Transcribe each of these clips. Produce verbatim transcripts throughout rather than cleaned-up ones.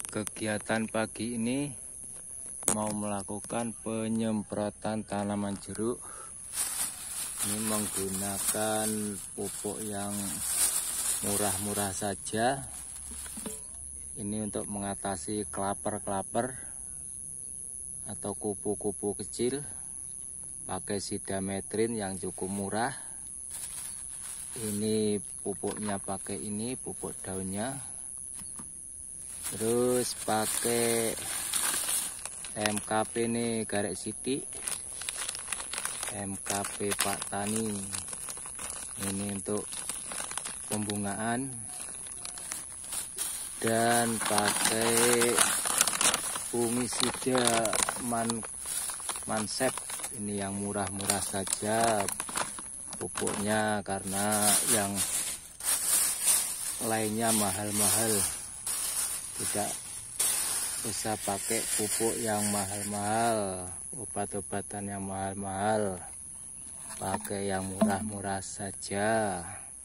Kegiatan pagi ini mau melakukan penyemprotan tanaman jeruk. Ini menggunakan pupuk yang murah-murah saja. Ini untuk mengatasi kelaper-kelaper atau kupu-kupu kecil. Pakai sidametrin yang cukup murah. Ini pupuknya pakai ini, pupuk daunnya. Terus pakai M K P nih, garek sidik. M K P Pak Tani. Ini untuk pembungaan. Dan pakai fungisida man mansep. Ini yang murah-murah saja pupuknya, karena yang lainnya mahal-mahal. Tidak usah pakai pupuk yang mahal-mahal, obat-obatan yang mahal-mahal, pakai yang murah-murah saja.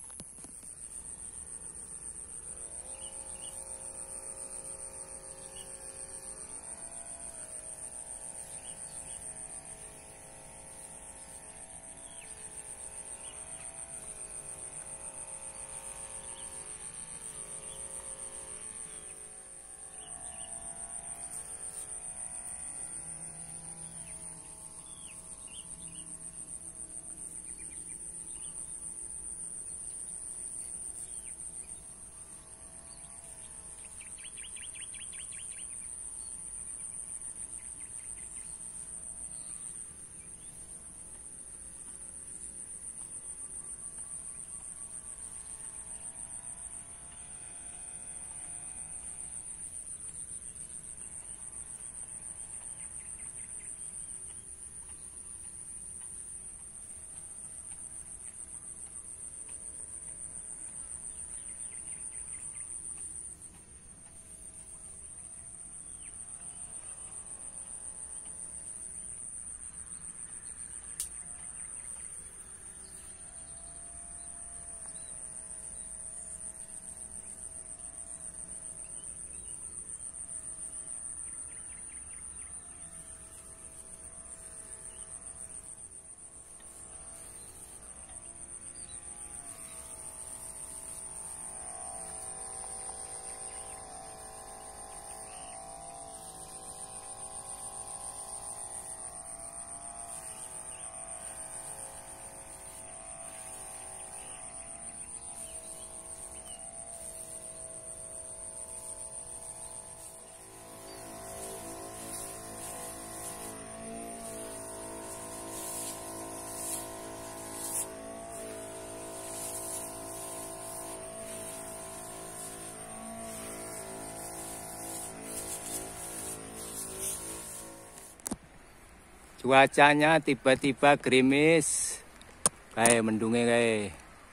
Cuacanya tiba-tiba gerimis, kayak mendungnya kayak,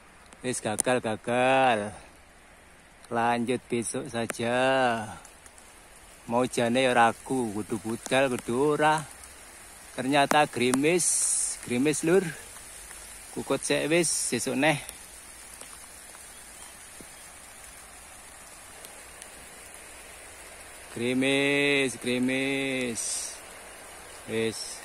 wis gagal-gagal. Lanjut besok saja. Mau jane ya ragu, kudu budal, kudu ora. Ternyata gerimis, gerimis lur. Kukut sek wis sesuk neh. Gerimis, gerimis. Wis.